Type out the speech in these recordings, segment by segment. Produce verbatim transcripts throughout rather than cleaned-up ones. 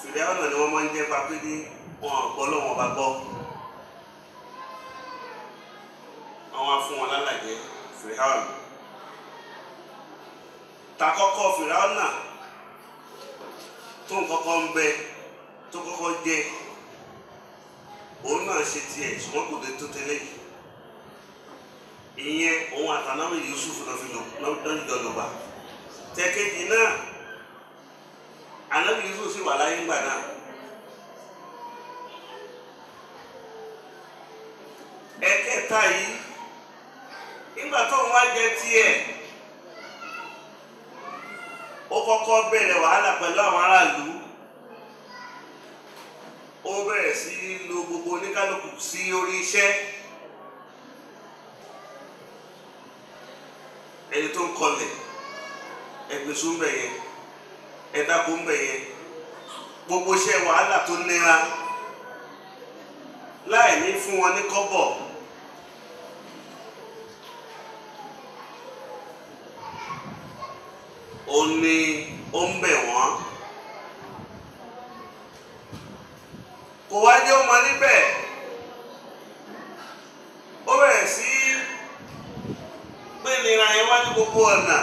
Fìràwọ́nà ni wọ́n máa ń jẹ́ papé ní wọn ọ̀pọ̀ lọ́wọ́ bá gbọ́. Àwọn afún wọn lálàjẹ́ Fìràwọ́nà. Takọ́kọ́ Fìràwọ́nà tó ń kọ́kọ́ ń bẹ tó kọ́kọ́ jẹ́ òun náà ṣe tiẹ̀ ṣùgbọ́n kò dé tó tẹ́lẹ̀ yìí. Ìyẹn òun àtànáwó Yusuf náà fi lò lọ́dún ìjọba. Tẹ́kẹ́jì náà Ànábì Yusuf sì wà láyé ńgbà náà. Ẹ̀kẹta yìí nígbà tó ń wá jẹ tiẹ̀ ó kọ́kọ́ bẹ̀rẹ̀ wàhálà pẹ̀lú àwọn aráàlú. Ó bẹ̀rẹ̀ sí lo gbogbo oníkálukú sí orí iṣẹ́. Ẹni tó ń kọlẹ̀ ẹgbẹ̀sùn bẹ̀ yẹn ẹ̀dàkùn ń bẹ̀ yẹn gbogbo iṣẹ́ wàhálà tó nira láì ní fún wọn ní kọ́bọ̀. Ó ní ó ń bẹ̀ wọ́n. Kò wá jẹ́ ọmọ níbẹ̀. Ó bẹ̀rẹ̀ sí gbé nira yẹn wá ní gbogbo ọ̀nà.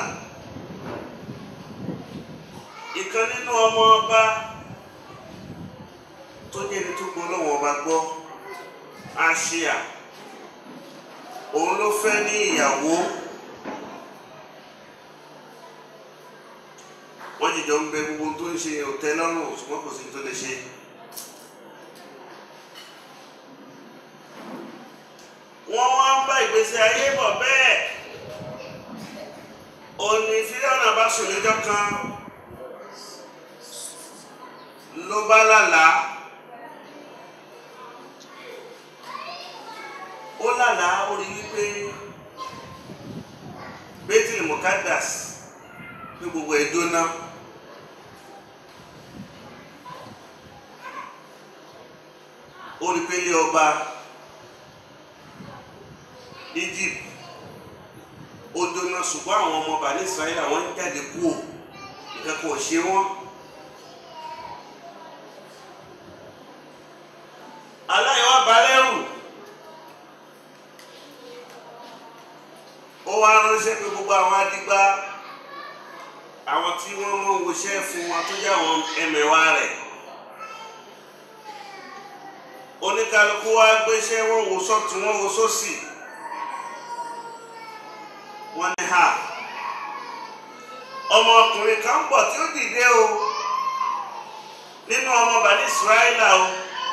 Ìkan nínú ọmọ ọba tó jẹ́ ní tó gbọ́ lọ́wọ́ ọba gbọ́ Àṣíà òun ló fẹ́ ní ìyàwó. Wọ́n jìjọ ń bẹ gbogbo tó ń ṣe òtẹ́ lọ́rùn ṣùgbọ́n kò sí tó lè ṣe. Wọ́n wá ń bá ìgbésí ayé bọ̀ bẹ́ẹ̀. Òní Fíráúnà bá sùn lọ́jọ́ kan ló bá lálàá. Ó lálàá ó rí wípé Baitul Muqaddas pé gbogbo ẹ̀ jóná. Ó rí pé ilé ọba Egypt ó jóná ṣùgbọ́n àwọn ọmọ Bani Israel àwọn ń jáde kúrò nǹkan kò ṣe wọ́n. Aláìwá balẹ̀rù ó wá ránṣẹ́ pé gbogbo àwọn adigbá àwọn tí wọ́n mọ̀ wòṣẹ́ fún wọn tó jẹ́ àwọn ẹmẹ̀wà rẹ̀ oníkálukú wá gbéṣẹ́ wọn wò sọ́tún wọn wò sósì. Wọ́n ní ha ọmọkùnrin kan bọ̀ tí ó dìde o nínú ọmọ Bani Israẹla o.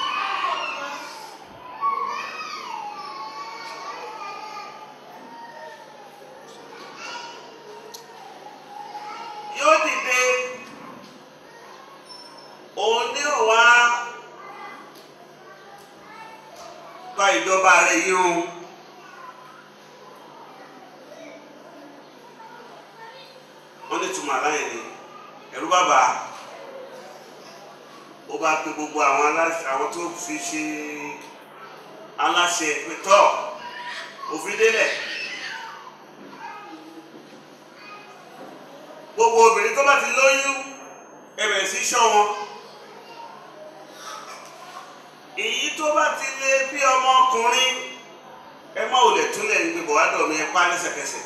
Yóò dìde òun ní òwá gba ìjọba rẹ̀ yìí o. Wọ́n ní túmọ̀ aláyẹ̀ ni ẹ̀rú bàbá ó bá pe gbogbo àwọn aláṣẹ àwọn tó fi ṣe aláṣẹ pẹ̀tọ́ òfin délẹ̀. Gbogbo obìnrin tó bá ti lóyún ẹ bẹ̀rẹ̀ sí ṣọ́ wọn. Èyí tó bá ti lé bí ọmọkùnrin ẹ má ò lè túnlẹ̀ ń gbé bọ̀wádọ̀ mi ẹ pa lẹ́sẹ̀kẹsẹ̀.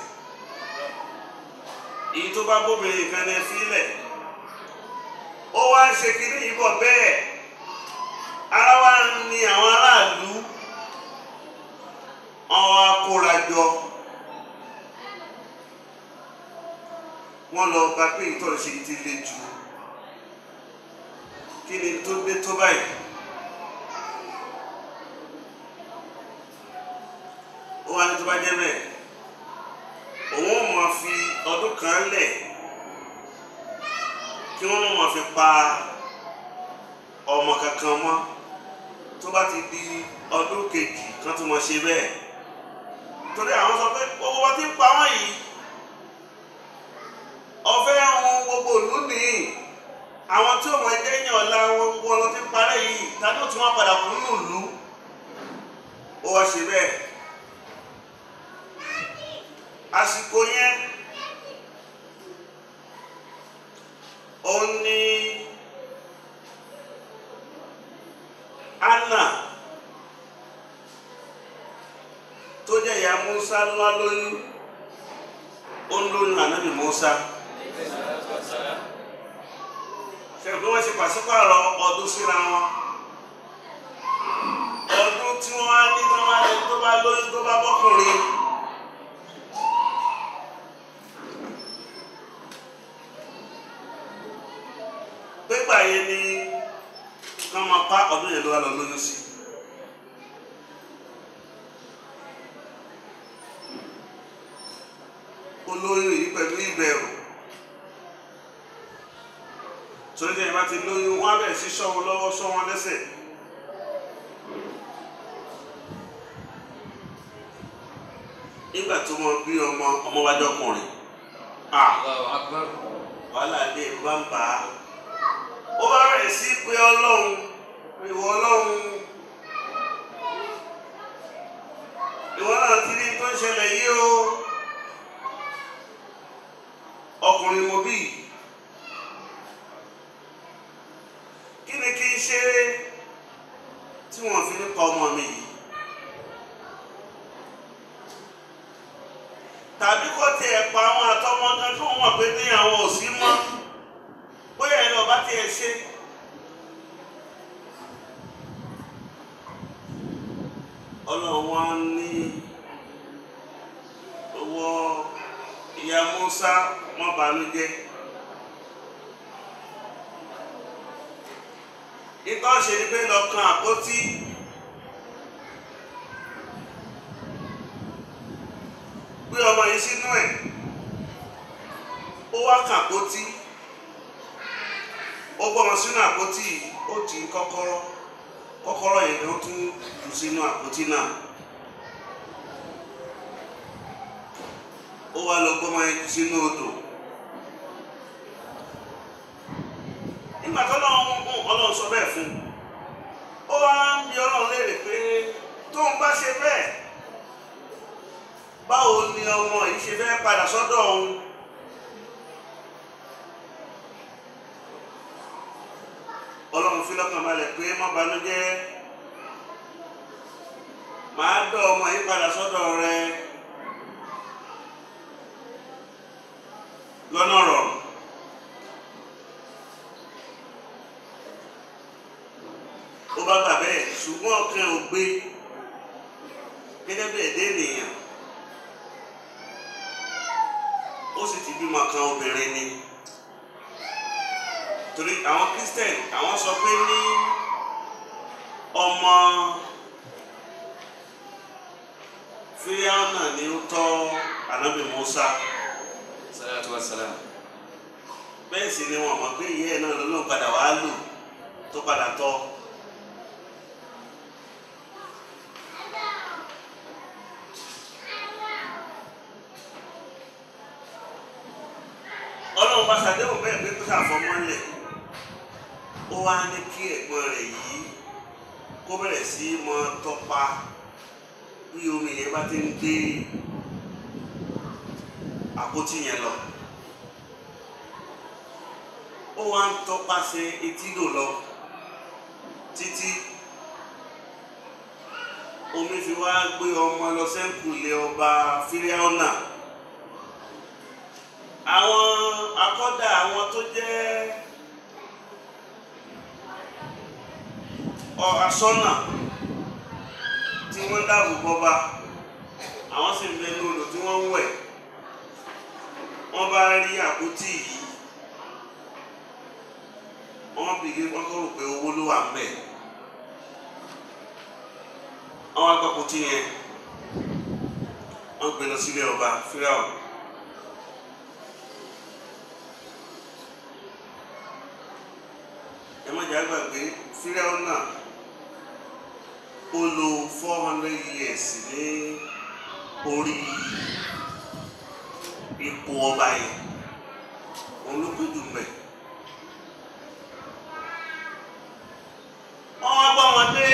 Èyí tó bá bóbìnrin kan ní fílẹ̀ ó wá ń ṣe kiri yìí bọ̀ bẹ́ẹ̀ ara wa ní àwọn aráàlú àwọn akórajọ wọ́n lọ bá pé ìtọ́rọ̀ ṣe ti le jù kí ni tó gbé tó báyìí. Ó wá ní tó bá jẹ́ bẹ́ẹ̀ òun ò máa fi ọdún kan lẹ̀ kí wọ́n máa fi pa ọmọ kankan mọ́ tó bá ti di ọdún kejì kan tó máa ṣe bẹ́ẹ̀ torí àwọn sọ pé gbogbo wa ti ń pa wọ́n yìí ọ̀fẹ́ àwọn gbogbo ìlú nìyí àwọn tí ó mọ ẹgbẹ́ yẹn ọ̀la wọn gbogbo ọlọ́ ti ń parẹ́ yìí tàbí ó tún wá padà kún nínú ìlú. Ó wá ṣe bẹ́ẹ̀ àsìkò yẹn òun ni Anna tó jẹ́ ìyá Musa ló wá lóyún ó ń lóyún ànábì Musa ṣe pé wọ́n ṣe pàṣípààrọ̀ ọdún síra wọn ọdún tí wọ́n á ní tó bá lẹ́yìn tó bá lóyún tó bá bọ́kùnrin gbégbà yẹn ni kán máa pa ọdún yẹn ló wá lọ lóyún sí. olóyún yìí pẹ̀lú ìbẹ̀rù torí tí ẹ bá ti lóyún wọn á bẹ̀rẹ̀ sí ṣọ́ wọn lọ́wọ́ ṣọ́ wọn lẹ́sẹ̀. nígbà tó mọ bí ọmọ ọmọ wájú ọkùnrin wàhálà dé bá ń bà á ó bá bẹ̀rẹ̀ sí pé ọlọ́run ìwọ ọlọ́run ìwọ náà ti rí tó ń ṣẹlẹ̀ yìí o ọkùnrin mo bí kí ni kí n ṣe tí wọ́n fi nípa ọmọ mi yìí tàbí kó tiẹ̀ pa àwọn àtọmọ kan kí wọ́n mọ̀ pé ní àwọn ò sí mọ́ bóyá ẹ̀ lọ bá tiẹ̀ ṣe. ọlọ́run wá ní owó ìyá Musa má bànújẹ́ nígbà ṣe ni pé lọ kan àpótí gbé ọmọ yìí sínú ẹ̀ ó wá kan àpótí ó gbọ́mọ sínú àpótí yìí ó tì í kọ́kọ́rọ́ kọ́kọ́rọ́ yẹn ló tún jù sínú àpótí náà ó wá lọ gbọ́mọ yẹn jù sínú odò nígbà tó lọ́wọ́ ọlọ́run sọ bẹ́ẹ̀ fún ó wá ń bi ọlọ́run léèrè pé tó ń bá ṣe bẹ́ẹ̀ báwo ni ọmọ yìí ṣe fẹ́ padà sọ́dọ̀ òun. ọlọ́run fi lọ́kàn balẹ̀ pé má banújẹ́ máa dọ̀ ọmọ yìí padà sọ́dọ̀ rẹ lọ́nà rọrùn. ó bá gbà bẹ́ẹ̀ ṣùgbọ́n ọkàn ò gbé gẹ́gẹ́ bí ẹ̀dá ènìyàn ó sì ti bímọ kan obìnrin ni torí àwọn Christian àwọn sọ pé ní ọmọ Fíráúnà ni ó tọ́ ànábì Musa salatu wa salam bẹ́ẹ̀ sì ni wọ́n mọ̀ pé ìyá ẹ̀ náà ló padà wá lò tó padà tọ́. ọlọ́run bá ṣàdéhùn bẹ́ẹ̀ pé kó ṣàfọmọ́lẹ̀ ó wá ní kí ẹ̀gbọ́n rẹ̀ yìí kó bẹ̀rẹ̀ sí mọ tọpa bí omi yẹn bá ti ń gbé àpótí yẹn lọ ó wá ń tọpasẹ̀ etídò lọ títí omi fi wá gbé ọmọ lọ sẹ́ńkùlé ọba Fíráúnà. àwọn akọ́dà àwọn tó jẹ́ aṣọ́nà tí wọ́n dáàbò bọ́ba àwọn sì ń bẹ ní odò tí wọ́n ń wẹ̀ wọ́n bá rí àpótí yìí wọ́n bìí wọ́n kọ́ rò pé owó ló wà ń bẹ̀ wọ́n wá gbọ́ àpótí yẹn wọ́n gbé lọ sílé ọba Fíráúnà. ẹ má jà gbàgbé Fíráúnà ó lò four hundred years ní orí ipò ọba yẹn òun ló péjú mẹ́. wọ́n wá bá wọn dé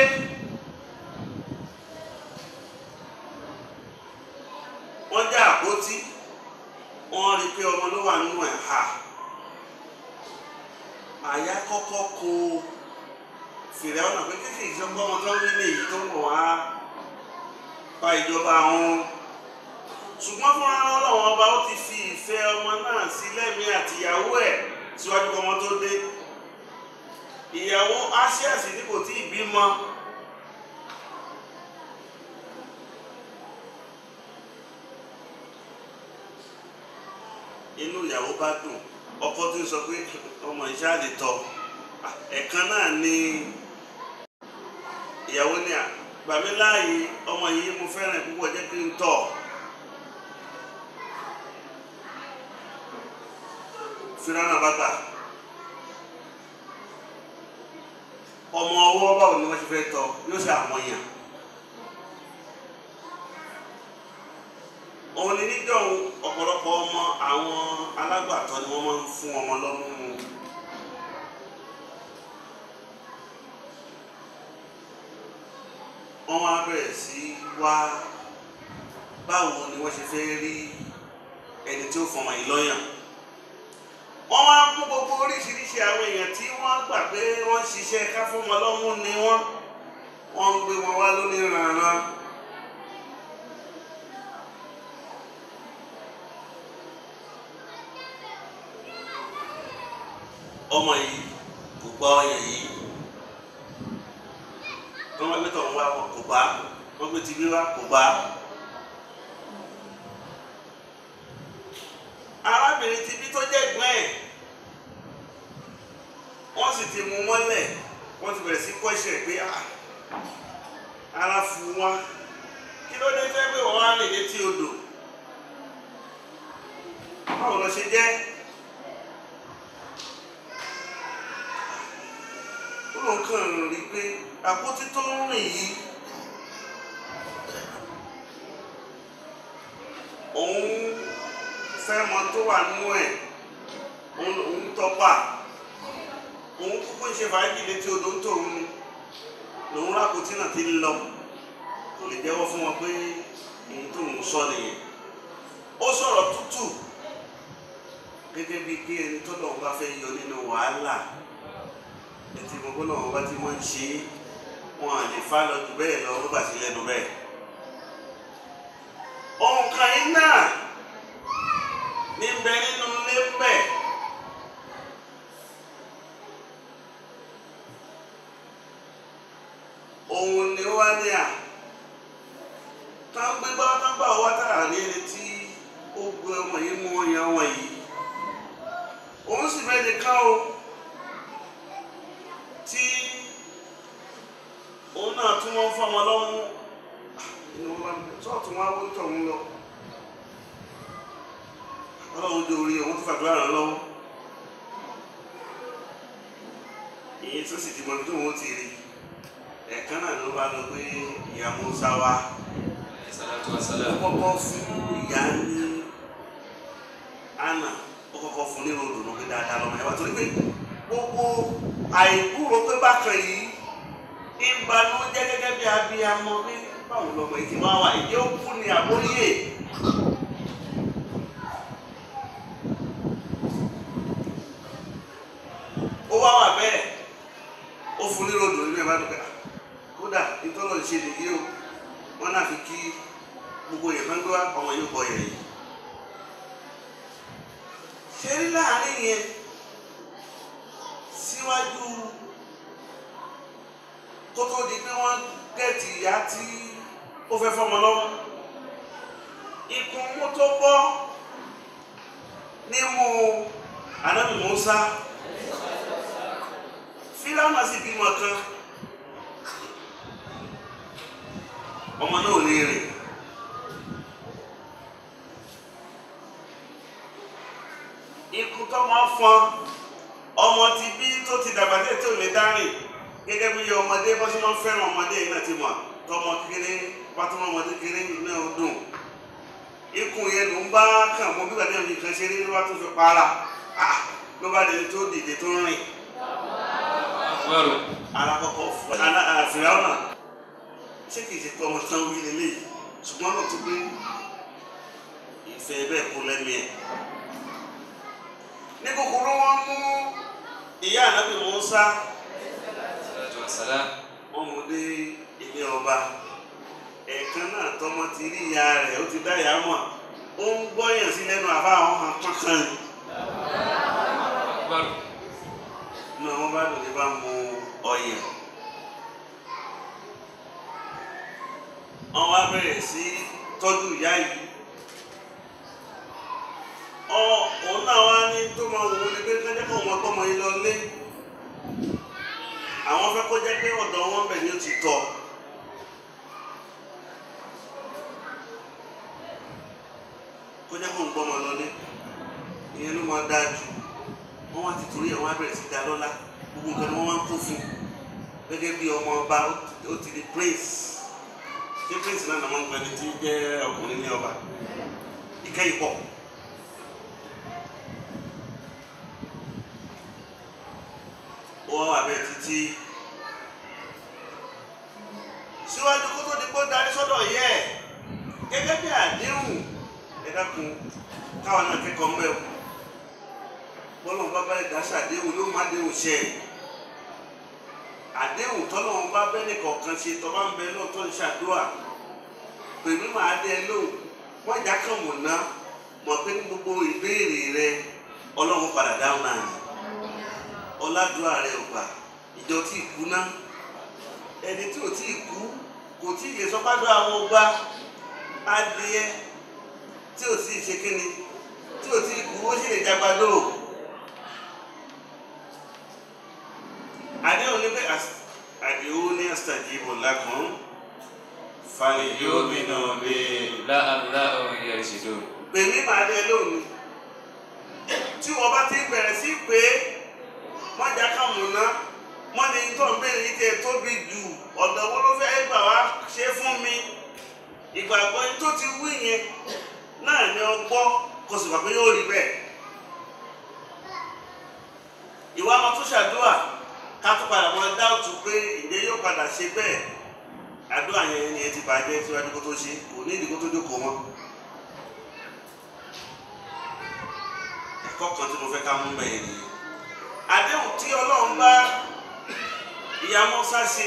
wọ́n já àpótí wọ́n rí pé ọmọ ló wà nínú ẹ̀ ha àyà kọ́kọ́ kó fìrẹ ọ̀nà pé kéèké ìjọba ọmọ tó ń rí ní èyí tó ń bọ̀ wá pa ìjọba wọn ṣùgbọ́n fúnra Ọlọ́run ọba ó ti fi ìfẹ́ ọmọ náà sí lẹ́mìí àtìyàwó ẹ̀ síwájú kọ́mọ tó dé ìyàwó Asiasi ní kò tí ì bímọ inú ìyàwó bá dùn ọkọ tó ń sọ pé ọmọ ìṣá lè tọ́ ẹ̀kan náà ni ìyàwó ní à gbà mí láàyè ọmọ yìí mo fẹ́ràn púpọ̀ jẹ́ kí n tọ́ Fíráúnà bá gbà ọmọ ọwọ́ báwo ni wọ́n ṣe fẹ́ tọ́ yóò ṣe àwọn èèyàn òun ni níjọ́ ọ̀pọ̀lọpọ̀ ọmọ àwọn alágbàtọ́ ni wọ́n máa ń fún ọmọ lọ́mú wọ́n wá bẹ̀rẹ̀ sí wá báwo ni wọ́n ṣe fẹ́ rí ẹni tí ó fọmọ yìí lọ́yàn wọ́n wá mú gbogbo oríṣiríṣi àwọn èèyàn tí wọ́n gbà pé wọ́n ṣiṣẹ́ ká fọmọ lọ́mú ni wọ́n wọ́n ń gbé wọn wá lóníranran ọmọ yìí kò gbọ́ ọyàn yìí wọ́n wá gbé tọ̀hún wá kò bá wọ́n gbé tibí wá kò bá arábìnrin tibí tó jẹ́ ẹ̀gbọ́n ẹ̀ wọ́n sì ti mú mọ́lẹ̀ wọ́n ti bẹ̀rẹ̀ sí kọ́ṣẹ́ pé ara fún wa kí ló dé fẹ́ pé wọ́n wá rìn létí odò báwo lọ ṣe jẹ́ ó kàn rí pé àpótí tó ń rìn yìí òun fẹ́ mọ tó wà nínú ẹ̀ òun tọ́pà òun kúkú ń ṣe fàájì létí odò ń tòun ni lòun rákòtí náà ti ń lọ kò lè jẹ́wọ́ fún wọn pé òun tó ń sọ nìyẹn ó sọ̀rọ̀ tútù gẹ́gẹ́ bíi pé ẹni tó lọ́wọ́ bá fẹ́ yọ nínú wàhálà ètò ìgbọ̀ngbọ̀n náà wọ́n bá ti wọ́n ń ṣe wọn à lè fá lọ jù bẹ́ẹ̀ lọ ló bà sí lẹ́nu bẹ́ẹ̀. ohun kan yìí náà ní bẹ nínú ilé bẹ́ẹ̀ òun ni ó wá ní à tán gbégbá tán gbà wá tààrà ní ẹni tí ó gbé ọmọ yìí mú ọyàn wọn yìí òun sì fẹ́ nìkan o tí òun náà tún wọ́n fọ́ wọn lọ́wọ́ inú wọn sọ́ọ̀tù wọn wọ́n tọ̀ wọn lọ ọlọ́run dé orí òun tó fàdúrà ràn lọ́wọ́ èyí tó sì ti mọ tó wọn ti rí ẹ̀kan náà ló bá lọ pé ìyá Musa wá ó kọ́kọ́ fún ìyá ní Anna ó kọ́kọ́ fún ní ròdùnú pé dáadáa lọ́mọ ẹ̀ wá torí pé gbogbo àìkúrò pé bákan yìí ń banú jẹ́ gẹ́gẹ́ bí abiyamọ ní báwo lọ́mọ ìdí máa wà ìdí ó kú ní àbóyè ó wá wà bẹ́ẹ̀ ó fún ní ròdùnú ní ẹ̀bá dùkẹ́ kódà ìtọ́lọ̀ ṣe nìyí o wọ́n náà fi kí gbogbo yẹn fẹ́ ń gbọ́ ọmọ yóò bọ̀ yẹn yìí ṣe rí láàrin yẹn síwájú kó tó di pé wọ́n gẹ̀ẹ́tì ìyá tí ó fẹ́ fọmọ lọ́wọ́ ikùn mú tó bọ́ nímú Ànábì Mùsá Fíráúnà sì bímọ kan ọmọ náà ò ní rìn ikùn tó máa fọn ọmọ ti bí tó ti dàgbà dé tó lè dárìn gẹ́gẹ́ bí ọmọdé bá ṣe máa ń fẹ́ràn ọmọdé yìí náà ti mọ̀ tọmọ kékeré bá tó ọmọdé kékeré náà ó dùn ikùn yẹn ló ń bá kàn mọ́ bí gbàdé nǹkan ṣe rí ló bá tó fi para ló bá dé tó dìde tó rìn alákọ̀ọ́kọ́ Fíráúnà ṣé kìí ṣe pé ọmọ tán wí lélẹ́yìí ṣùgbọ́n náà tó gbé ìfẹ́ bẹ́ẹ̀ kú lẹ́mìí ẹ̀ ní kúkúrú wọn mú ìyá Ànábì Mùsá والسلام. wọ́n mú dé ilé ọba ẹ̀ẹ̀kan náà tọmọ ti rí ìyá rẹ̀ ó ti dá ìyá mọ̀ ó ń gbọ́yàn sí lẹ́nu àbá àwọn kan kankan ni. inú àwọn bá dùn ní bá mu ọyàn. wọ́n wá bẹ̀rẹ̀ sí tọ́jú ìyá yìí. òun náà wá ní tó máa wò ó ní pé kájá kó wọn tọmọ yìí lọ lé. àwọn fẹ́ kó jẹ́ pé ọ̀dọ̀ wọn bẹ̀ ni ó ti tọ́. kó jẹ́ kó ń gbọ́mọ lọlé ìyẹn ló máa dáa jù. wọ́n wá ti torí ẹ̀ wọ́n á bẹ̀rẹ̀ sí dá lọ́lá gbogbo nǹkan ni wọ́n máa ń kó fún gẹ́gẹ́ bí ọmọ ọba ó ti di prince ṣé prince náà nàmọ́ nǹkan ẹni tí jẹ́ ọkùnrin ní ọba ìkẹyìn pọ̀. wọ́n wà bẹ́ẹ̀ títí síwájú kó tó di pé ó darí sọ́dọ̀ yẹ gẹ́gẹ́ bí àdéhùn ẹ dákun káwọn náà kẹ́kọ̀ọ́ ń bẹ̀ wò bọ́lọ̀ bá bá ẹ̀dá ṣàdéhùn ló má déhùn ṣe àdéhùn tọ́lọ́run bá bẹ́ẹ̀ kọ̀ọ̀kan ṣe tọ́ bá ń bẹ náà tó ń ṣàdúrà pèmí màá dé lóhùn wọ́n já kàn wọ̀n ná mọ̀ pé ní gbogbo ìbéèrè rẹ ọlọ́run padà dáhùn náà ni ọládùúrà rẹ ò gbà ìjọ tí ì kú ná ẹni tí ò tí ì kú kò tí ì lè sọ pàdé àwọn ọgbà adìẹ tí ò tí ì ṣe kíni tí ò tí ì kú ó sì lè jagbadó. àdéhùn ní pé àdéhùn ní astajibu lakum falyu'minu bi la'allahum yarshudun. pèmí màá dé lónìí tí wọ́n bá ti bẹ̀rẹ̀ sí pé wọ́n já kàmùná wọ́n ní tó ń bèrè yìí tẹ́ tóbi jù ọ̀dọ̀ wo ló fẹ́ gbà wá ṣe fún mi ìgbàgbọ́ tó ti wí yẹn náà ni ọgbọ́ kò sì gbà pé yóò rí bẹ́ẹ̀. ìwà ọmọ tó ṣàdúrà ká tó padà mọ dáùtù pé ìdè yóò padà ṣe bẹ́ẹ̀ àdúrà yẹn ni ẹ ti bàjẹ́ síwájú kó tó ṣe kò ní ìdí kó tó jókòó mọ́. ẹ̀kọ́ kan tí mo fẹ́ ká mú bẹ́ẹ̀ ni àdéhùn tí Ọlọ́run bá ìyá Mùsá ṣe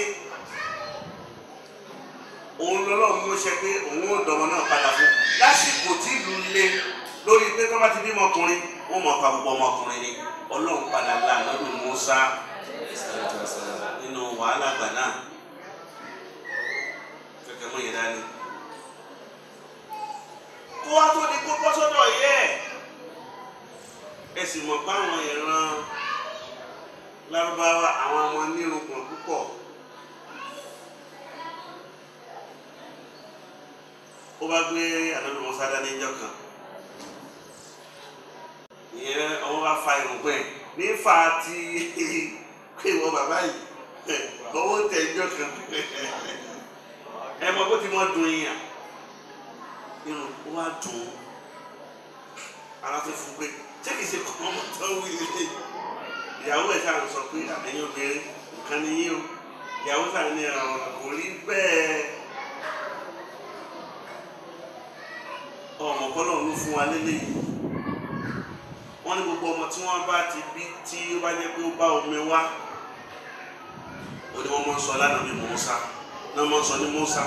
òun lọ́lọ́run mú ṣe pé òun ò dọ̀mọ náà padà fún lásìkò tí ìlú le lórí pé tó bá ti bímọ ọkùnrin wọ́n mọ̀ pa gbogbo ọmọkùnrin ni Ọlọ́run padà là lọ́dún Mùsá nínú wàhálà àgbà náà kẹ̀kẹ́ mọ́ yẹn dání. kó wá tó di kó bọ́ sọ́dọ̀ yẹ ẹ sì mọ̀ pé àwọn ìran Lárúbáwá àwọn ọmọ nírùngbọ̀n púpọ̀ ó bá gbé àdánù Mùsá dání níjọ́ kan ìyẹn ọwọ́ bá fa irùngbọ̀n ẹ̀ ní fa ti pé ìwọ bàbá yìí owó tẹ̀ níjọ́ kan ẹ mọ bó ti mọ dùn yín irun ó wá dùn ara tó fún pé ṣé kìí ṣe kọ́ ọmọ tó wí ilé ìyàwó ẹ̀ sáà ń sọ pé àtẹ̀yìn obìnrin nǹkan ni yín o ìyàwó sáà ní ọ̀rọ̀ kò rí bẹ́ẹ̀ ọmọ kọ́lọ̀ ló fún wa lélẹ́yìí wọ́n ní gbogbo ọmọ tí wọ́n bá ti bí tí ó bá jẹ́ pé ó bá omi wá ó ní wọ́n mọ̀ ń sọ lánàá bí Mùsá náà mọ̀ ń sọ ní Mùsá.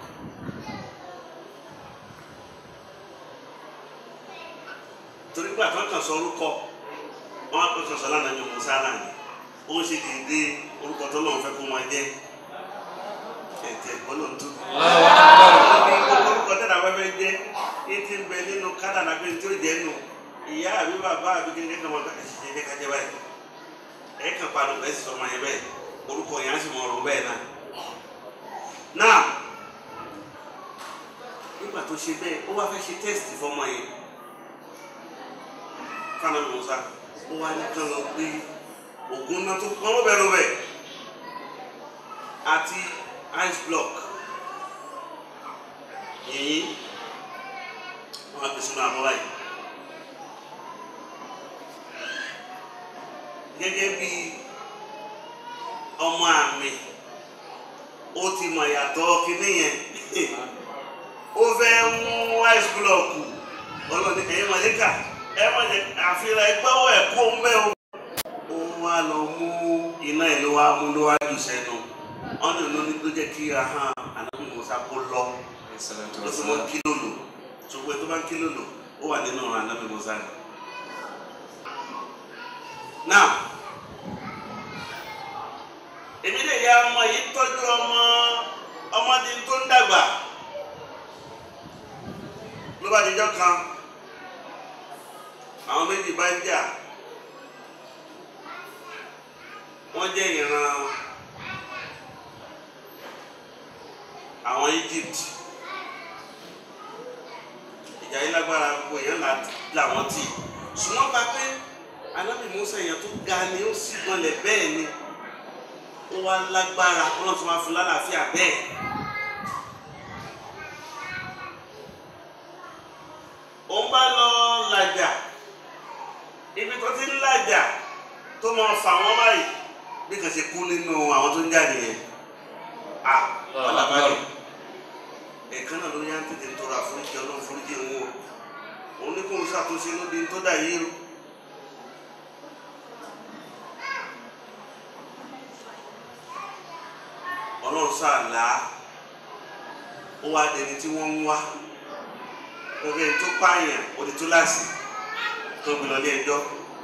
torí pé àtúntò kan sọ orúkọ wọn á pèsè ọsọ lánàá ní Mùsá náà ni ó ń ṣe dédé orúkọ tó lọ́wọ́ fẹ́ kó wọn jẹ́ ẹ̀jẹ̀ gbọ́lọ́ntò. orúkọ tẹ́lẹ̀ afẹ́fẹ́ jẹ́ etí ń bẹ nínú kádàrá pé tí ó jẹ́ nù ìyá àbí bàbá àbí kékeré kan wọn ẹ̀ṣẹ̀ jẹ́ kájẹ́ báyìí ẹ̀ kàn padà bẹ́ẹ̀ sì sọ ọmọ yẹn bẹ́ẹ̀ orúkọ yẹn á sì mọ ọ̀rọ̀ bẹ́ẹ̀ náà. náà nígbà tó ṣe bẹ́ẹ̀ ó wá fẹ́ ṣe tẹ́sítì fọmọ yẹn fana Mùsá ó wá ní kán lọ gbé ògùn náà tó pọ́n bẹ́ẹ̀ bẹ́ẹ̀ àti ice block yìnyín wọn á gbèsè náà àbọ̀wá yìí gẹ́gẹ́ bí ọmọ àmì ó ti mọ̀ yàtọ̀ kínní yẹn ó fẹ́ mú ice block ọlọ́ni ẹ̀yìn mọ̀lẹ́kà ẹ má jẹ àfihàn ẹgbẹ́wọ̀ ẹ̀kọ́ mẹ́ o. ó wá lọ mú iná ìlú wa mú lówájú sẹ́nu ọ̀nà ló ní ló jẹ́ kí ahọ́n Ànábì Mùsá kó lọ Salatu ló fi mọ́ wassalam. kí lòlò ṣùgbọ́n tó bá ń kí lòlò ó wà nínú ọ̀rọ̀ Ànábì Mùsá ni. Now èmi lè ya ọmọ yìí tọ́jú ọmọ ọmọdé tó ń dàgbà ló bá dijọ́ kan àwọn méjì bá ń jà wọ́n jẹ́ ìran àwọn Egypt ìjà yìí lágbára gbogbo èèyàn làwọn tì ṣùgbọ́n bá pé Ànábì Mùsá èèyàn tó ga ni ó sì gbọ́nlẹ̀ bẹ́ẹ̀ ni ó wá lágbára Ọlọ́run tó máa fún lálàáfíà bẹ́ẹ̀. òun bá lọ làjà ibi tó ti ń làjà tó máa fà wọ́n báyìí bí kàn ṣe kú nínú àwọn tó ń jáde yẹn. à alábàárẹ̀ ẹ̀ẹ̀kan náà ló yá ń tètè tọrọ àforíjì Ọlọ́run foríjì òun o òun ní kóun ṣàtúnṣe lóde tó dà yìí o. Ọlọ́run sáàlá ó wá dẹni tí wọ́n ń wá òfin tó pààyàn òdì tó láàsì tó gbé lọ ní ẹjọ́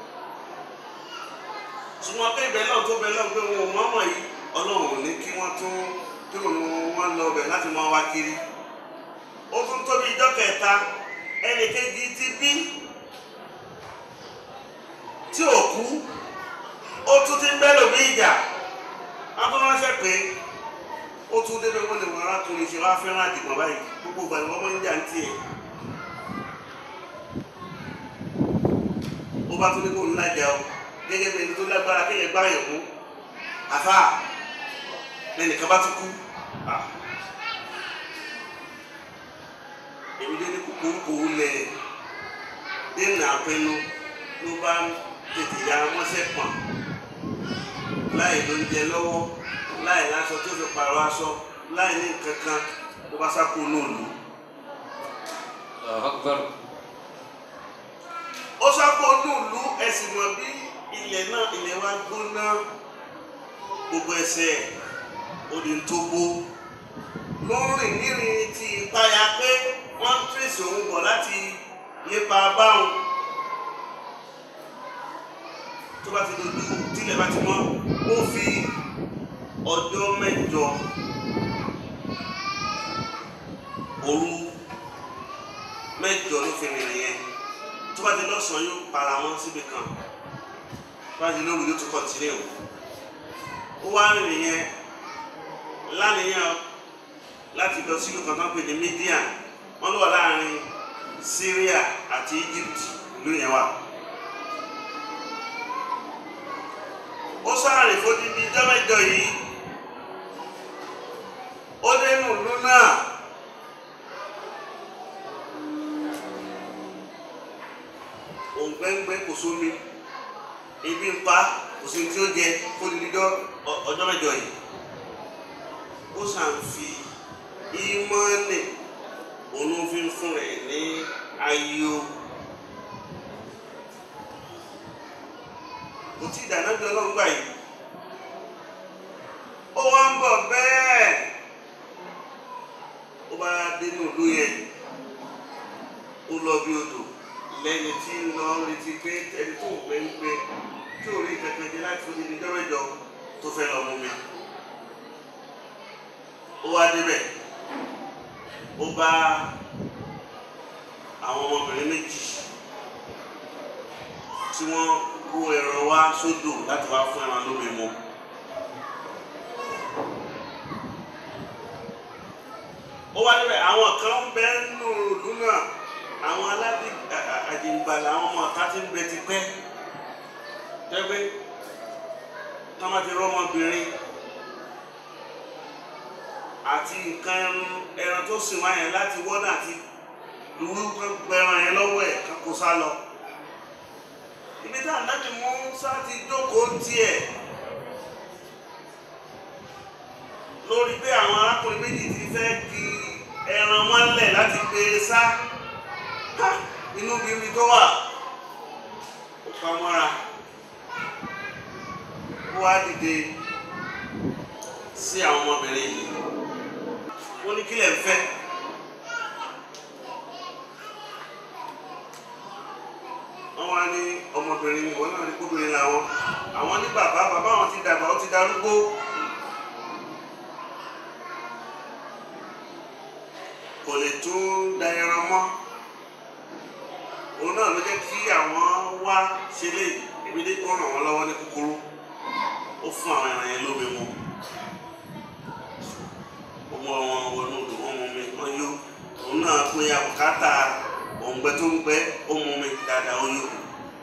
ṣùgbọ́n pé ibẹ̀ náà tó bẹ̀ náà pé wọn ò mọ̀mọ̀ yìí Ọlọ́run ò ní kí wọ́n tún kí wọ́n lọ bẹ̀ láti máa wá kiri ó tún tóbi ijọ́ kẹta ẹnì kejì ti bí tí ò kú ó tún ti ń bẹ́ lòmí ìjà á tún ránṣẹ́ pé ó tún débẹ̀ wọ́n lè wọ́n arákùnrin ṣe wá fẹ́ràn àdìgbọ̀n báyìí gbogbo ìgbà ni wọ́n máa ń jà ń tiẹ̀. ó bá tún ní kó ńlá jà ọ gẹ́gẹ́ bí ẹni tó lágbára kéèyàn gbá yẹn mú àfà lẹ́nìkan bá tún kú. èmi dé ní kúkúrú lẹ̀ dènà àpinnu ló bá ń tètè ya mọ́sẹ̀ pọ̀n láì ló ń jẹ lọ́wọ́ láì láṣọ tó fi pààrọ̀ aṣọ láì ní nǹkan kan ló bá sáko náà lù. ó sáko náà lù ẹ̀sìn mọ̀ bí ilẹ̀ náà ilẹ̀ wa gbóná gbogbo ẹsẹ̀ odi tó bó ló ń rìn nírìn tí ìpayà pé wọ́n ń tẹ̀sí òun bọ̀ láti nípa báwọn tó bá ti dojú tílẹ̀ bá ti mọ́ ó fi ọjọ́ mẹ́jọ òru mẹ́jọ ló fi rìnrìn yẹn tó bá ti lọ́sàn-án yóò para wọn síbi kan tó bá ti lóru yóò tún kọ̀tínú ó wá rìnrìn yẹn lánìyàn láti lọ sílùú kan tó ń pè ní Midian wọ́n ló wà láàrin Syria àti Egypt ìlú yẹn wà. ó sáré fódìdí ijọ́ mẹ́jọ yìí ó dénú ìlú náà òǹgbẹ́ngbẹ́ kò sómi ebi ń pa kò sí tí ó jẹ fódìdí ọjọ́ mẹ́jọ yìí ó sàn fi ìmọ̀ọ́nì òun fi ń fún rẹ̀ ní ayọ̀ kò tí ìdáná bí Ọlọ́run gbà yìí ó wá ń bọ̀ bẹ́ẹ̀ ó bá dénú ìlú yẹn ó lọ bí odò lẹ́ni tí ń lọ retí pé ẹni tó ń pè ń pè tí ò rí kankan jẹ láti fún ní jọ́mẹ́jọ tó fẹ́ lọ mú mi ó wá débẹ̀ ó bá àwọn ọmọbìnrin méjì tí wọ́n kó ẹran wá sódò láti wá fún ẹran lómi mu. ó wá níbẹ̀ àwọn kan ń bẹ nínú ìlú náà àwọn aládì àjìǹgbàlà àwọn ọmọ ọ̀tá tí ń bẹ ti pẹ́ tẹ́gbẹ́ tí wọ́n bá ti rọ́mọbìnrin àti nǹkan ẹran tó sìn wáyẹn láti wọ́dà àti lùrú gbẹran yẹn lọ́wọ́ ẹ̀ kan kó sá lọ. ibi tá Ànábì Mùsá ti jókòó tiẹ̀ lórí pé àwọn arákùnrin méjì ti fẹ́ di ẹran mọ́lẹ̀ láti gbé e sá inú bíbí tó wà ó pa mọ́ra ó wá dìde sí àwọn ọmọbìnrin yìí wọ́n ní kílẹ̀ ń fẹ́. wọ́n wá ní ọmọbìnrin wọn náà ní kóbìnrin làwọn àwọn ní bàbá bàbá wọn ti dàgbà ó ti darúgbó. kò lè tún da ẹran mọ́ òun náà ló jẹ́ kí àwọn wá ṣe lè ebi dé kó ràn wọ́n lọ́wọ́ ní kúkúrú ó fún àwọn ẹran yẹn lómi mu ọmọ wọn wọnú odò wọn mú mi wọn yó òun náà pé àbùkátà òǹgbẹ tó ń gbẹ ó mú mi dáadáa ó yó.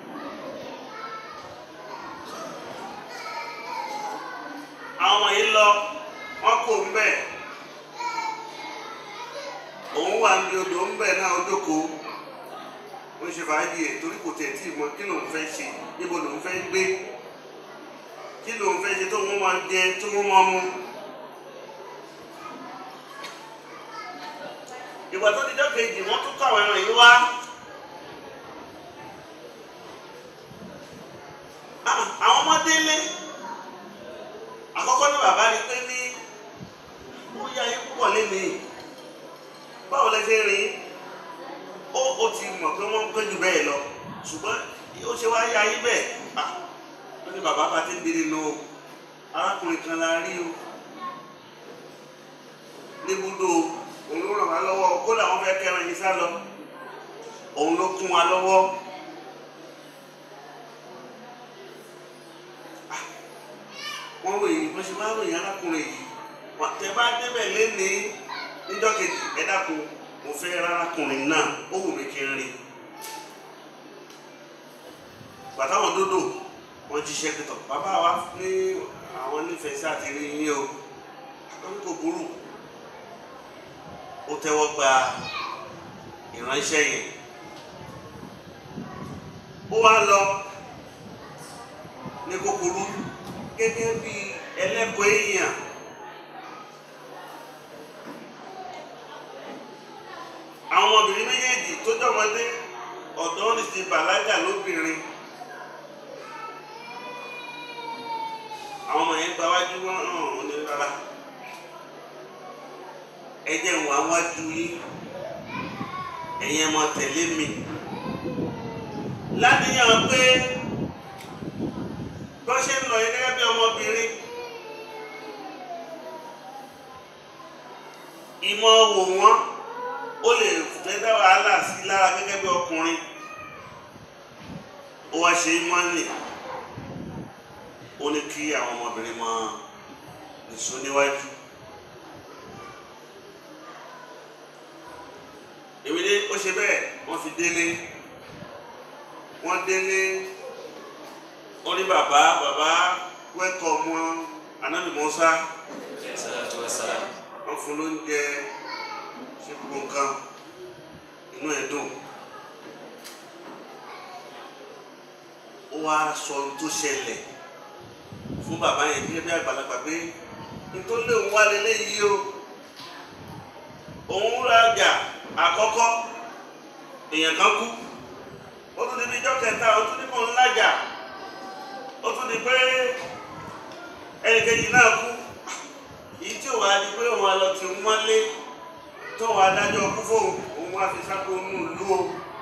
àwọn yìí lọ wọn kò ń bẹ òun wà ní odò ń bẹ náà ó jókòó ó ń ṣe fàájì ẹ̀ torí kò tẹ̀ tí ì mọ kí lòun fẹ́ ṣe níbo lòun fẹ́ gbé kí lòun fẹ́ ṣe tó wọ́n máa jẹ tó wọ́n máa mú. ìgbà tó dijọ́ kejì wọ́n tún káwọn ẹran yìí wá. àwọn ọmọdé lé àkọ́kọ́ ní bàbá rí pé ní ó yá yín púpọ̀ lénìí báwo lẹ ṣe rìn ó ó ti mọ̀ pé wọ́n ń pẹ́ jù bẹ́ẹ̀ lọ ṣùgbọ́n ó ṣe wá yá yín bẹ́ẹ̀ ó ní bàbá bá ti ń bèrè nù arákùnrin kan la rí o níbùdó òun ló ràn wá lọ́wọ́ kódà wọ́n fẹ́ kẹ́ran yín sá lọ òun ló kún wa lọ́wọ́. wọ́n ròyìn wọ́n ṣe máa ròyìn arákùnrin yìí tẹ bá débẹ̀ lénìí níjọ́ kejì ẹ dákun mo fẹ́ arákùnrin náà ó wù mí kí n rí bàtàwọn dódò wọ́n jíṣẹ́ pẹ̀tọ̀ bàbá wa ní àwọn nífẹ̀ẹ́ sí àti rí yín o wọ́n kò burú ó tẹ́wọ́ gba ìránṣẹ́ yẹn ó wá lọ ní kúkúrú gẹ́gẹ́ bí ẹlẹ́kọ̀ọ́ èèyàn àwọn ọmọbìnrin méjèèjì tó jọmọdé ọ̀dọ́ ní ti bàlágà lóbìnrin àwọn ọmọ yẹn gba wájú wọn hàn ní rárá ẹ jẹ́ ń wá wájú yín ẹ̀yin ẹ máa tẹ̀lé mi láníyàn pé bó ṣe ń lọ yẹn gẹ́gẹ́ bí ọmọbìnrin ìmọ̀ wò wọ́n ó lè fẹ́ dá wàhálà sí lára gẹ́gẹ́ bí ọkùnrin ó wá ṣe mọ́nì ó ní kí àwọn ọmọbìnrin máa nìṣó níwájú. èmi dé ó ṣe bẹ́ẹ̀ wọ́n fi délé wọ́n délé ó ní bàbá bàbá wẹ́kọ̀ mọ́ Ànábì Mùsá wọ́n fún lóúnjẹ ṣe gbogbo nǹkan inú ẹ̀ dùn ó wá sọ ohun tó ṣẹlẹ̀ fún bàbá yẹn gẹ́gẹ́ bí àgbàlagbà pé nítorí lè ń wá lélẹ́yìí o òun rajà àkọ́kọ́ èèyàn kan kú ó tún di bí ijọ́ kẹta ó tún ní kò ń lájà ó tún di pé ẹnìkejì náà kú èyí tí ò wá di pé òun àlọ́ ti mọ́lé tó wà dájọ́ kú fóun òun wá fi sápò nù lú o.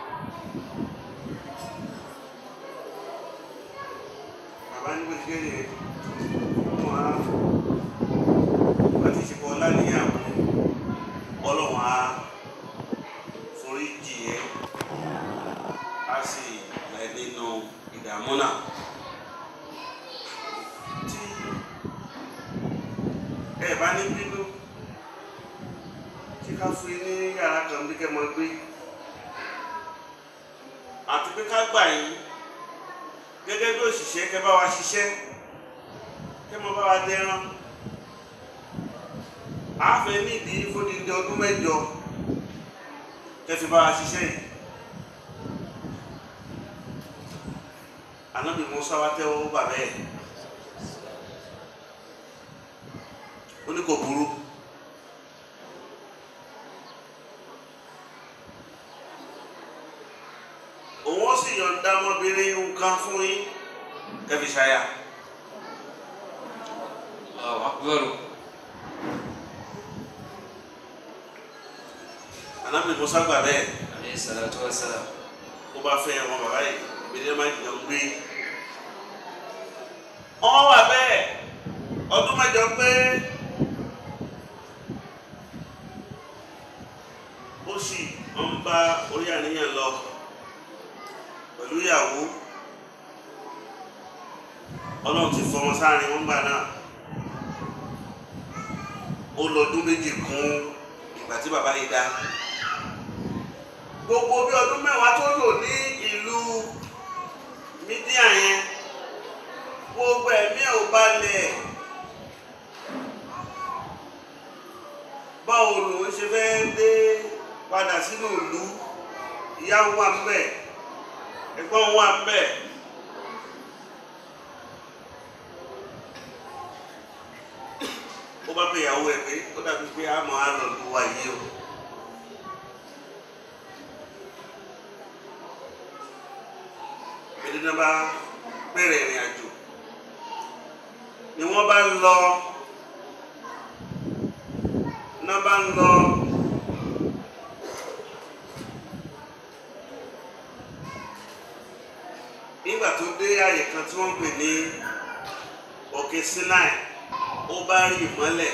bàbá ní bó ti gé nìyẹn wọn á wọ́n ti ṣe bọ́ láníyàn ọlọ́run á forí jì ẹ́ á sì láì nínú ìdààmú náà. tí ẹ bá ní bínú tí ká fún yín ní yàrá kan bí kẹ́ mọ gbé àti pé ká gbà yín gẹ́gẹ́ bí òṣìṣẹ́ kẹ́ bá wa ṣiṣẹ́ kẹ́ mọ bá wa dẹ́rán àáfẹ́ nídìí fódìdí ọdún mẹ́jọ kẹ́ fi bá wa ṣiṣẹ́ yìí. Ànábì Mùsá wá tẹ́wọ́ bà bẹ́ẹ̀ ó ní kò burú. òun ó sì yọ̀ǹda ọmọbìnrin nǹkan fún yín kẹ́ fi ṣaya. Ànábì Mùsá gbà bẹ́ẹ̀. Alayhi salatu wa salam. Ó bá fẹ́ ọmọ bàbá yìí ìbílẹ̀ máa ń jọ gbé. Wọ́n wà bẹ́ẹ̀ ọdún mẹ́jọ pé ó sì ń bá orí àníyàn lọ pẹ̀lú ìyàwó. Ọlọ́run ti fọmọ sáàrin wọn gbà náà. Ó lọ́dún méjì kún ìgbà tí bàbá yìí dá. Gbogbo bí ọdún mẹ́wàá tó lò ní ìlú Mídíà yẹn, gbogbo ẹ̀mí ò balẹ̀. Báwo lòun ṣe fẹ́ dé padà sínú ìlú? Ìyá ń wà ńbẹ̀, ẹ̀gbọ́n ń wà ńbẹ̀. Ó bá pe ìyàwó ẹ̀ pé ó dàbí pé a máa lọ lu wa yìí o. Èdè náà bá bẹ̀rẹ̀ ìrìn àjò ni wọ́n bá ń lọ náà bá ń lọ nígbà tó dé àyè kan tí wọ́n ń pè ní Òkè Sinai. Ó bá rí ìmọ́lẹ̀.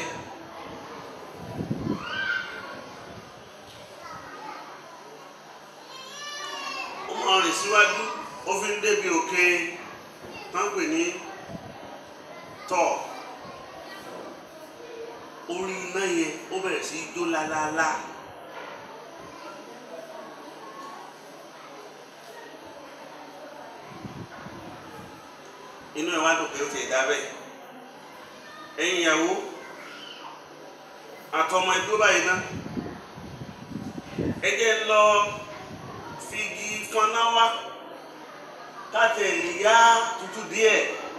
Ó máa rìn síwájú, ó fi ń débi òkè tán pè ní tọ̀. Orí iná yẹn ó bẹ̀rẹ̀ sí jó lálálá. Inú ẹ̀ wá dùn pé ó ti dá bẹ́ẹ̀. Ẹ̀yin ìyàwó àtọmọ ẹgbẹ́ báyìí ná, ẹ jẹ́ lọ figi fọnà wá káàtẹ̀ lè yá tutù díẹ̀.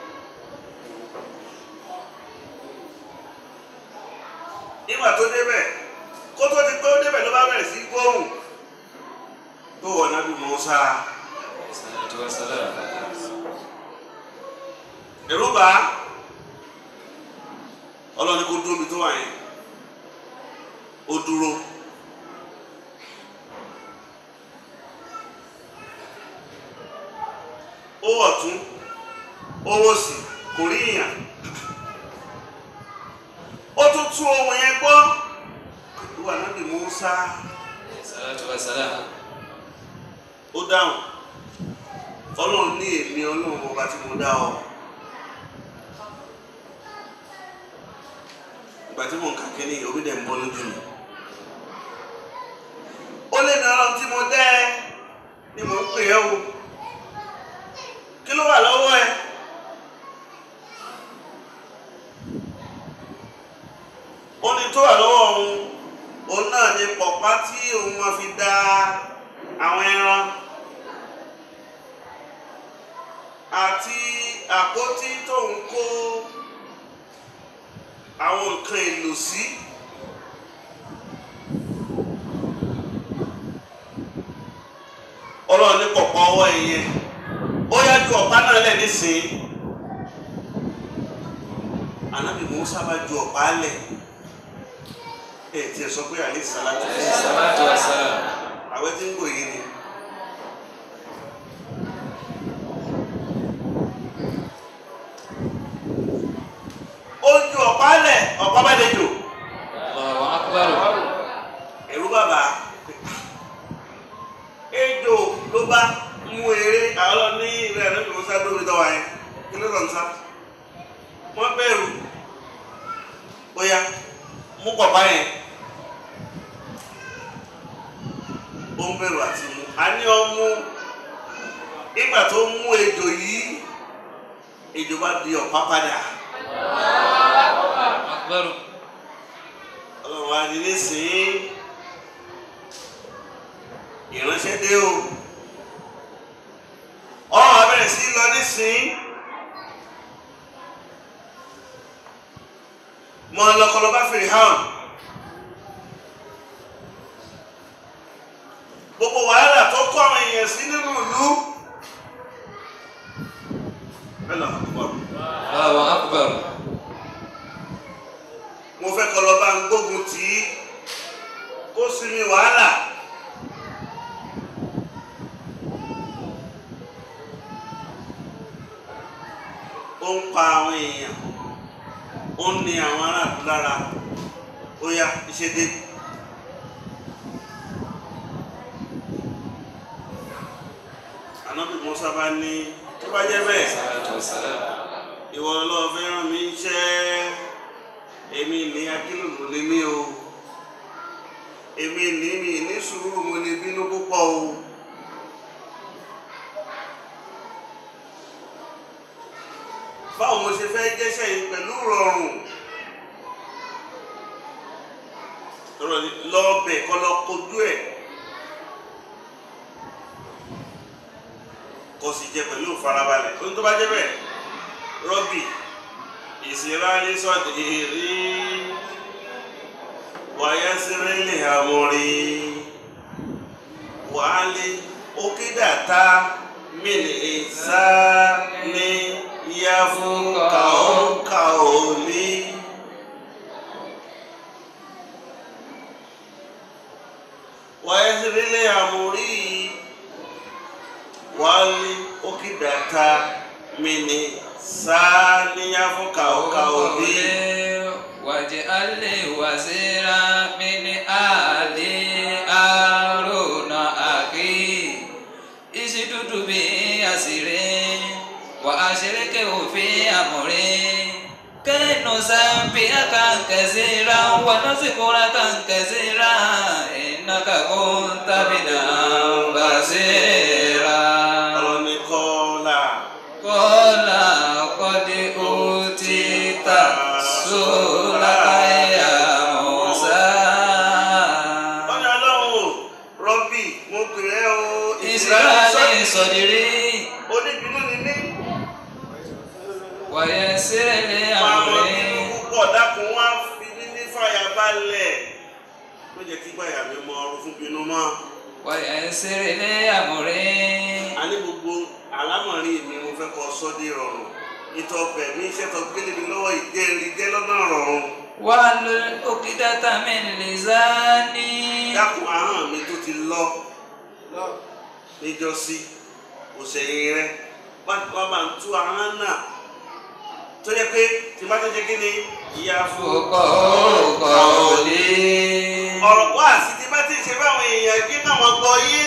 Nígbà tó débẹ̀, kó tó di pé ó débẹ̀ ló bá bẹ̀rẹ̀ sí gbóhùn tó wọ̀ Nábì Mùsá. Alayhi salatu wa salam. Ẹ̀rù bà á. Ọlọ́run ní kó dúró mi tó wà yẹn. Ó dúró. Ó ọ̀tún, ó wòsì, kò rí ìyàn. Ó tún tún ohun yẹn gbọ́. Ìwà Nábì Mùsá. Alayhi salatu wa salam. Ó dáhùn. Ọlọ́run ní èmi Ọlọ́run ọba tí mo dá ọ. Ìgbà tí mo ń kàkẹ́ ní orí dẹ̀ ń bọ́ lójú mi. Ó lé ní Ọlọ́run tí mo dẹ́ ni mò ń pè ẹ́ o. Kí ló wà lọ́wọ́ ẹ? Ó ní tó wà lọ́wọ́ òun, òun náà ni pọ̀pá tí òun máa fi dá àwọn ẹran àti àpótí tóun kó àwọn nǹkan èlò sí. Ọlọ́run ní pọ̀pọ̀ ọwọ́ ẹ̀yẹ ó yá ju ọ̀pá náà lẹ̀ nísìnyí. Ànábì Mùsá bá ju ọ̀pá lẹ̀ ẹ̀ tí ẹ sọ pé alayhi salatu wa salam. àwẹ̀ tí ń gbò yìí ni. Ó ju ọ̀pá lẹ̀, ọ̀pá bá lè jò. Allahu akbar. Ẹ̀rù bàbá ejò ló bá mú eré àwọn ní ilé Ànábì Mùsá lórí tọ́wà yẹn. Kí ló lọ́n sá? Wọ́n bẹ̀rù. Bóyá mú pọ̀pá yẹn. Ó ń bẹ̀rù àti mú. A ní ọmú nígbà tó mú ejò yìí, ejò bá di ọ̀pá padà. Akbar. Ọlọ́run wa ní nísìnyí ìránṣẹ́ dé o. Ọ̀rọ̀ abẹ́rẹ́ sí lọ nísìnyí. Mọ lọkọlọ bá fèrè hàn. Gbogbo wàhálà tó kọ́ àwọn èèyàn sí nínú ìlú. Allahu akbar. Allahu akbar. Mo fẹ́ kọ́ lọ bá ń gbógun tì í kó kó sinmi wàhálà. Ó ń pa àwọn èèyàn, ó ń ní àwọn aráàlú lára, ó yá iṣẹ́ dé. Ànábì Mùsá bá ní tó bá jẹ́ bẹ́ẹ̀, ìwọ Ọlọ́run fẹ́ rán mi iṣẹ́, èmi ní akílùlù ní mí o, èmi ní mi ní sùúrù, mo lè bínú púpọ̀ o. Báwo mo ṣe fẹ́ jẹ́ṣẹ́ yìí pẹ̀lú rọrùn? Lọ́ọ̀bẹ̀ kọ́ lọ kojú ẹ̀, kò sì jẹ pẹ̀lú ìfarabalẹ̀. Ohun tó bá jẹ́ bẹ́ẹ̀, rọ́bì ìsirálé sọ́dẹ̀ rí wáyé sírẹ́lì àmọ́rí wàhálì ókídàtà mìlì ìsá ní yá fún kàókàólí. Wáyé sírẹ́lì àmọ́rí wàhálì ókídàtà mìlì sáníyá fún kàókàólí. واجعل لي وزيرا من آلي هارون أخي اشدد به أزري وأشركه في أمري كي نسبحك كثيرا ونذكرك كثيرا إنك كنت بنا بصيرا. قال قد أوتيت سؤلك يا موسى. إسرائيل صدري ويسر لي أمري. Dákun wá fi mí ní fàyàbalẹ̀, má jẹ́ kí báyà mi mọ ọrùn fún bínú mọ́. ويسر لي أمري. A ní gbogbo àlámọ̀rí mi mo fẹ́ kọ́ sọ́dí rọrùn. Ìtọ̀ ọbẹ̀ mi iṣẹ́ tó gbélé mi lọ́wọ́ ìjẹ́rìí jẹ́ lọ́nà rọrùn. واحلل عقدة من لساني. Dákun ahọ́n mi tó ti lọ níjọ́sí òṣèré rẹ̀ wá bá ń tú ahọ́n náà tó yẹ pé tí bá tó jẹ́ kí ni ìyá fún kàókàólí. ọ̀rọ̀ wá sí ti bá ti ṣe báwọn èèyàn kí káwọn gbọ́ yé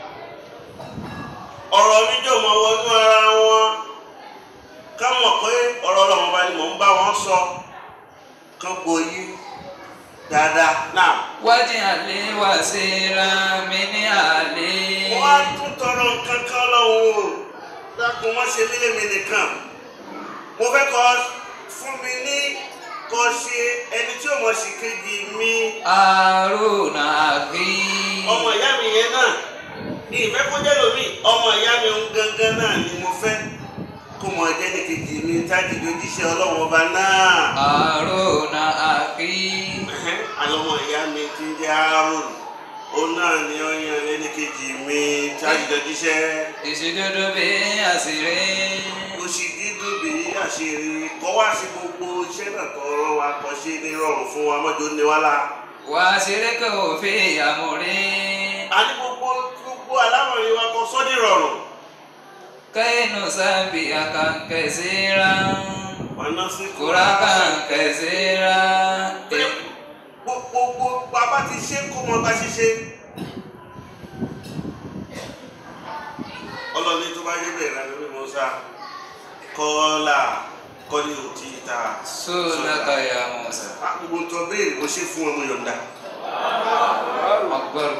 ọ̀rọ̀ mi jọ mọ́ wọnú ara wọn káwọn pé ọ̀rọ̀ Ọlọ́run bá ní mò ń bá wọn sọ kán gbọ́ yé dáadáa náà. واجعل لي وزيرا من أهلي. wọ́n á tún tọrọ nǹkan kan lọ́wọ́ o dákun wọ́n ṣe mí lèmi nìkan mo fẹ́ kọ́ fún mi ní kọ́ ṣe ẹni tí ò mọ̀ sí kejì mi. هارون أخي. ọmọ ìyá mi yẹn náà ní ìfẹ́ kó jẹ́ lómi ọmọ ìyá mi ń gangan náà ni mo fẹ́ kó mọ̀ jẹ́ ní kejì mi tájì lójíṣẹ́ Ọlọ́run ọba náà. هارون أخي. àlọ́mọ ìyá mi ti ń jẹ́ Harun òun náà ni ó yan lẹ́ni kejì mi tájì lójíṣẹ́. اشدد به أزري. ó sì dídú bí àṣírí kọ́ wá sí gbogbo iṣẹ́ náà tọrọ wa kọ́ ṣe ní rọrùn fún wa mọ́jọ́ ní wàhálà. وأشركه في أمري. a ní gbogbo gbogbo alámọ̀rin wa kọ́ sọ́dí rọrùn. كي نسبحك كثيرا ونذكرك كثيرا. gbogbo bàbá ti ṣe kó mọ bá ṣiṣẹ́. ọlọ́ni tó bá yé bẹ̀rẹ̀ láti bí Mùsá kọ́lá kọ́lé òtí ta. سؤلك يا موسى. gbogbo tó béèrè mo ṣe fún ọmọ yọ̀ǹda. أكبر.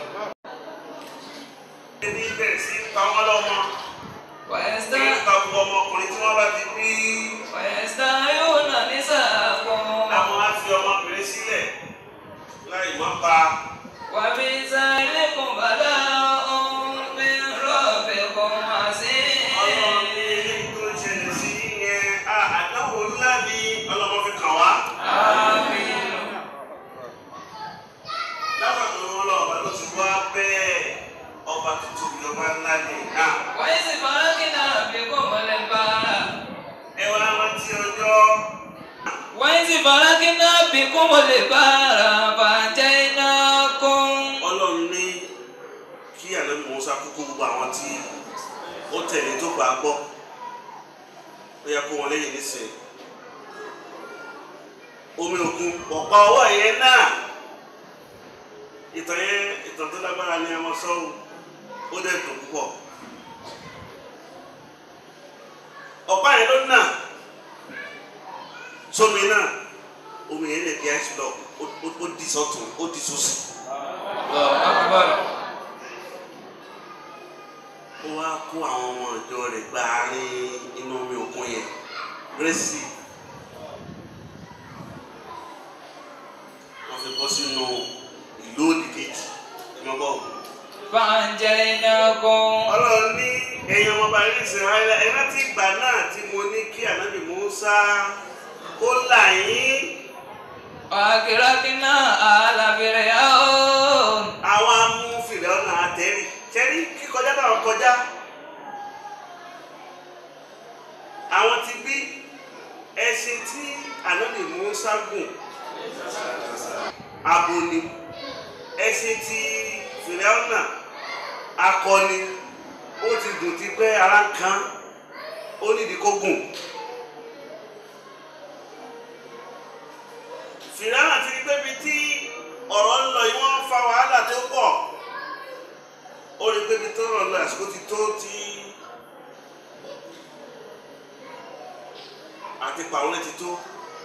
ẹni bẹ̀rẹ̀ sí pa wọ́n lọ́mọ. ويست ní pa gbogbo ọmọkùnrin tí wọ́n bá ti bí. ويستحيون نساءكم. àwọn á fi ọmọkùnrin sílẹ̀ láì mọ́ pa. وفي ذلكم بلاء من ربكم عظيم. ọlọ́run ní ilé tó ń ṣẹlẹ̀ sí yẹn àdáwò ńlá ni ọlọ́mọ fi kàn wá. آمين. lábàtò ọlọ́ọ̀bá ló ti wá bẹ́ẹ̀ ọba tuntun bí ọba ńlá ni náà. وإذ فرقنا بكم البحر. ẹ wá rántí ọjọ́. وإذ فرقنا بكم البحر فأنجيناكم gbogbo àwọn tí ó tẹ̀lé tó gbà á gbọ́ ó yẹ kó wọn lẹ́yìn nísìnyí. Omi òkun ọ̀pá ọwọ́ yẹn náà ìtàn yẹn ìtàn tó lágbára ni ẹmọ sọ́wọ́ ó dẹ̀ dùn púpọ̀. Ọ̀pá yẹn ló nà sómi náà omi yẹn lè di ice block ó di sọ́tún ó di sósì. Ó wá kó àwọn ọmọ ìjọ rẹ̀ gba àárín inú omi òkun yẹn rẹ́sì. Wọ́n fi bọ́ sínú ìlú òdì kejì ẹ̀mọ́ bọ́. فأنجيناكم. Ọlọ́run ní ẹ̀yin ọmọ bàbá Ísírẹ́lì ẹ rántí ìgbà náà tí mo ní kí ànábì Mùsá kó là yín. وأغرقنا آل فرعون. Àwọn amú Fìràwọ̀nà àtẹ́rì ṣẹ́rí kíkọjá náà kọjá. Àwọn ti bí ẹṣin tí ànábì Mùsá gùn abo ni, ẹṣin tí Fìràwọ̀nà akọni ó ti gùn ti pẹ́ ara kan ó nídìí kó gùn. Fìràwọ̀nà ti rí pé bí tí ọ̀rọ̀ ń lọ yìí wọ́n ń fa wàhálà tó pọ̀ ó rí pé bí tó rọ̀ lọ àsìkò ti tó tí àti pàwọn ti tó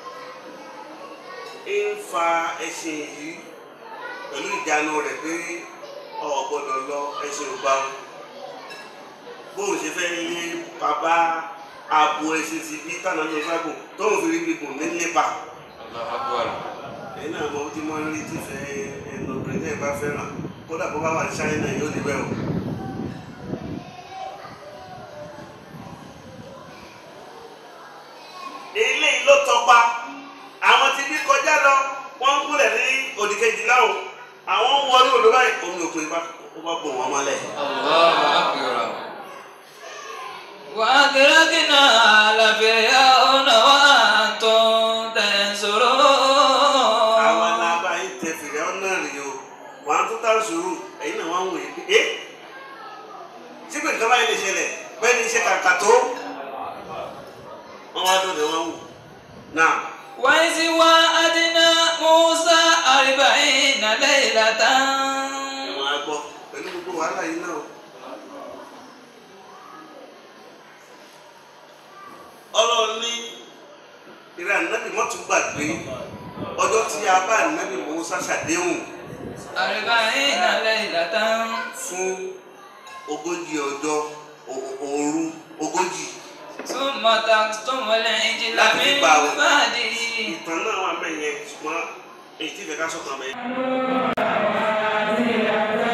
ń fa ẹṣin yìí pẹ̀lú ìjánu rẹ̀ pé ọ̀ gbọ́dọ̀ lọ ẹṣin ògbà wọn bóun ṣe fẹ́ lé bàbá abo ẹṣin sí bí tànà ló sábò tóun fi rí gbígbùn ní nípa. ẹ̀yin náà mọ ojú máa ń rí tí fẹ́ ẹnu obìnrin tẹ́ ẹ bá fẹ́ràn kódà bó bá wà ní Ṣáínà yóò níbẹ̀ o. eléyìí ló tọpa àwọn tí bí kọjá lọ wọ́n ń gúnlẹ̀ ní òdìkejì láwọn àwọn ń wọlé odò báyìí omi òkun ibà ó bá bò wọ́n mọ́lẹ̀. وأغرقنا آل فرعون وأنتم تنظرون. àwọn alábà yìí tẹ Fìràwọ̀nà rí o wọ́n á tún tá sùúrù ẹ̀yin náà wọ́n ń wòye pé ẹ́ síbi nǹkan báyìí lè ṣẹlẹ̀ bẹ́ẹ̀ ni iṣẹ́ kàkà tó wọ́n wá dóde wọ́n wù náà. وإذ وعدنا موسى أربعين ليلة. ẹ̀wọ̀n á gbọ́ pẹ̀lú gbogbo wàhálà yìí náà. Ọlọ́run ní ìrẹ́ ànábì mọ́ tún gbàgbé ọjọ́ tí a bá ànábì Mùsá ṣàdéhùn أربعين ليلة. fún ogójì ọjọ́ òru ogójì. ثم تقسم العجل من بعده. ìtàn náà wà mẹ́yẹn ṣùgbọ́n èyí tí ìfẹ́ ká sọ̀tàn mẹ́yẹn.